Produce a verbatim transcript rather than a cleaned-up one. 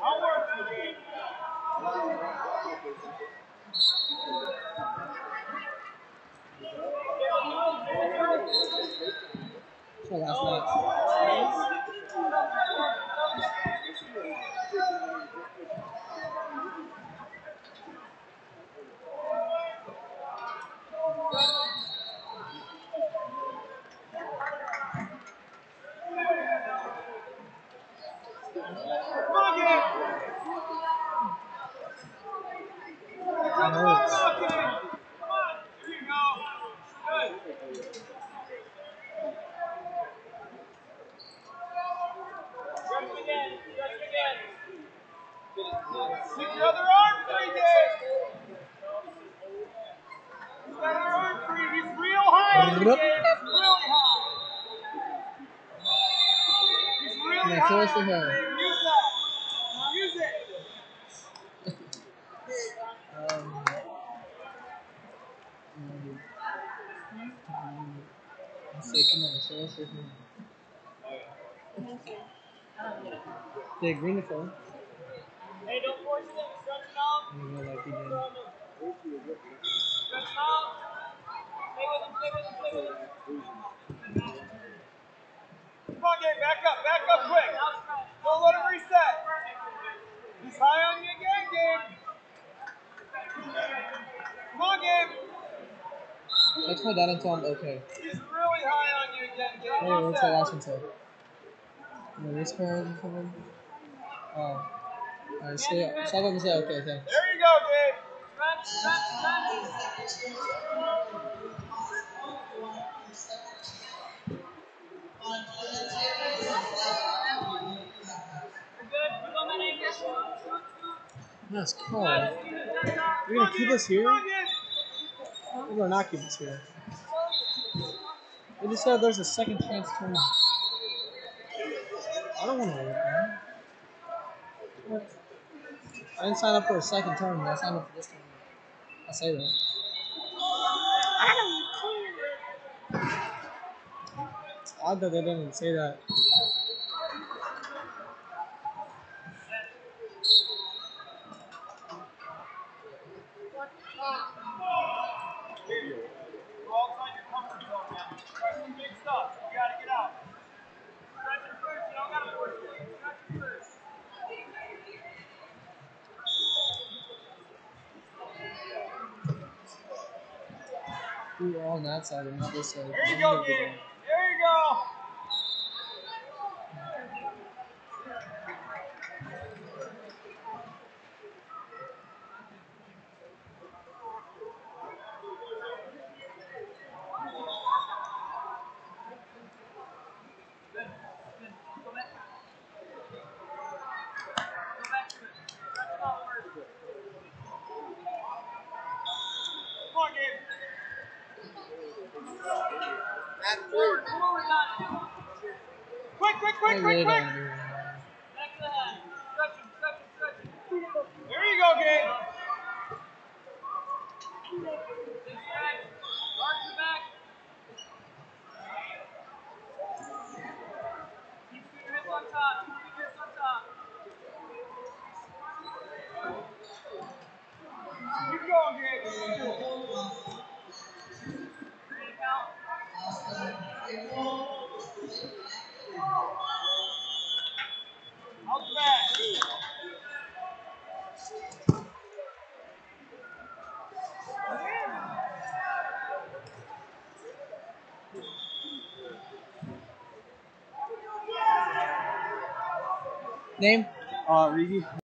So last match. Stick your other arm free, Dave. He's got your arm free. He's real high on you, Dave. He's really high. He's really Yeah, high so on what's the you, hell? Dave. Use that. Use it. um, um, let's say, come on, so let's say, come on. The green phone. Hey, don't force it. Stretch it out. I don't know, like he did. Stretch it out. Stay with him. Stay with him. Stay with him. Come on, Gabe. Back up. Back up quick. Don't let him reset. He's high on you again, Gabe. Come on, Gabe. Text my dad and tell him okay. He's really high on you again, Gabe. Hey, what's the last one say? The whisper or something? Oh. Alright, say, tell them to say okay, thanks. There you go, Gabe. Stretch, stretch, stretch. That's cold. You're gonna keep us here? We're gonna not keep us here. They just said there's a second chance tournament. I don't want to win, man. I didn't sign up for a second tournament. I signed up for this tournament. I say that. I don't care. Odd that they didn't say that. We were all on that side and not this side. There you go, Gabe. There you go. Come on, Gabe. Forward, forward, not quick, quick, quick, I quick, really quick. don't do that. Back to the head. Stretch him, stretch him, stretch him. There you go, Gabe. Big stretch. Arch your back. Keep your hips on top. Keep your hips on top. Keep going, Gabe. Ready to count? Out the back. Name? Uh, Rigi.